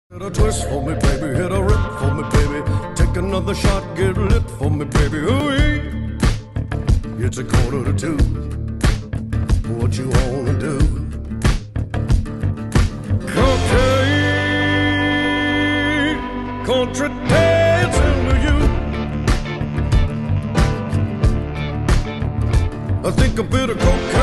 Hit a twist for me, baby, hit a rip for me, baby. Take another shot, get lit for me, baby. Ooh-wee. It's 1:45. What you wanna do? Cocaine, country dancing to you. I think a bit of cocaine